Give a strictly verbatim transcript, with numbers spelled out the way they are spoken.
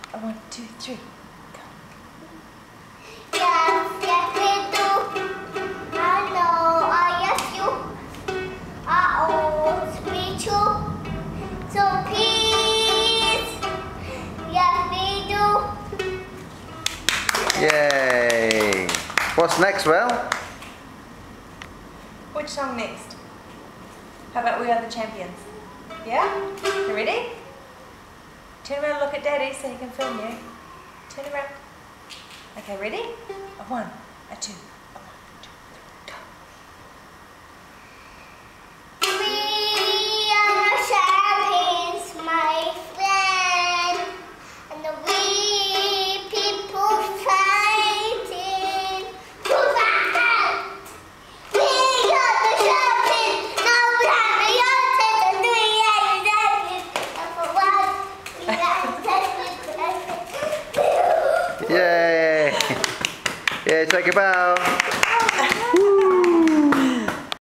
One, two, three. Go. Yes, yes we do. I know, I yes you. Uh oh, me too. So please, yes we do. Yay! What's next, Well? Which song next? How about We Are the Champions? Yeah? You ready? Turn around and look at Daddy so he can film you. Turn around. Okay, ready? A one, a two, a one, two, three, go. We are the champions, my friend. And the we people fighting. Who's that? We are the champions. Now we have the youngsters and we are the champions. And for once, we are the champions. Yay! Yeah, take a bow.